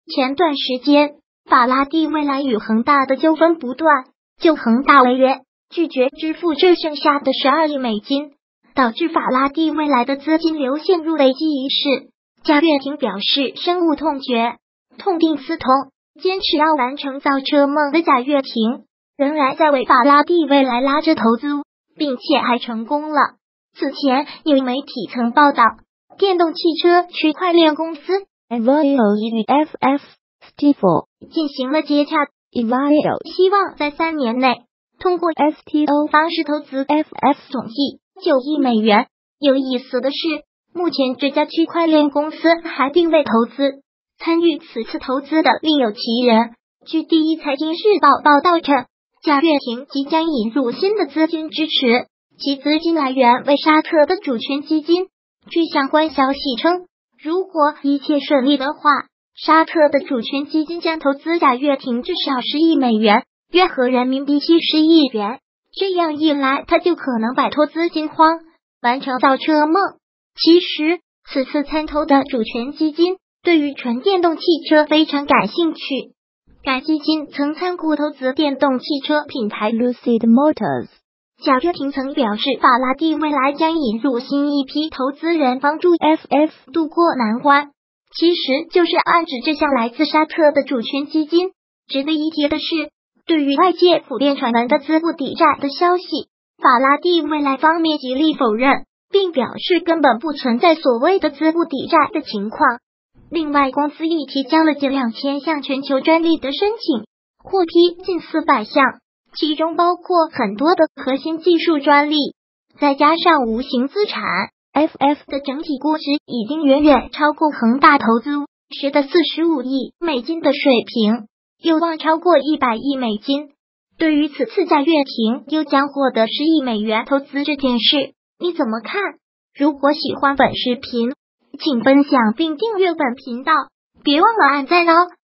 前段时间，法拉第未来与恒大的纠纷不断，就恒大违约拒绝支付这剩下的12亿美金，导致法拉第未来的资金流陷入危机一事。贾跃亭表示深恶痛绝，痛定思痛，坚持要完成造车梦的贾跃亭，仍然在为法拉第未来拉着投资，并且还成功了。此前有媒体曾报道，电动汽车区块链公司 Evaio 与 FF-Stifel 进行了接洽， Evaio 希望在3年内通过 STO 方式投资 FF 总计9亿美元。有意思的是，目前这家区块链公司还并未投资，参与此次投资的另有其人。据第一财经日报报道称，贾跃亭即将引入新的资金支持，其资金来源为沙特的主权基金。据相关消息称，如果一切顺利的话，沙特的主权基金将投资贾跃亭至少10亿美元，约合人民币70亿元。这样一来，他就可能摆脱资金荒，完成造车梦。其实，此次参投的主权基金对于纯电动汽车非常感兴趣。该基金曾参股投资电动汽车品牌 Lucid Motors。 贾跃亭曾表示，法拉第未来将引入新一批投资人，帮助 FF 渡过难关，其实就是暗指这项来自沙特的主权基金。值得一提的是，对于外界普遍传闻的资不抵债的消息，法拉第未来方面极力否认，并表示根本不存在所谓的资不抵债的情况。另外，公司已提交了近2000项全球专利的申请，获批近400项，其中包括很多的核心技术专利，再加上无形资产 ，FF 的整体估值已经远远超过恒大投资时的45亿美金的水平，有望超过100亿美金。对于此次贾跃亭又将获得10亿美元投资这件事，你怎么看？如果喜欢本视频，请分享并订阅本频道，别忘了按赞哦。